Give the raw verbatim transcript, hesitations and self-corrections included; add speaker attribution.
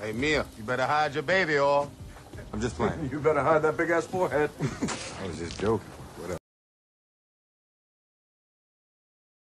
Speaker 1: Hey, Mia, you better hide your baby, or...
Speaker 2: I'm just playing.
Speaker 3: You better hide that big-ass forehead.
Speaker 2: I was just joking.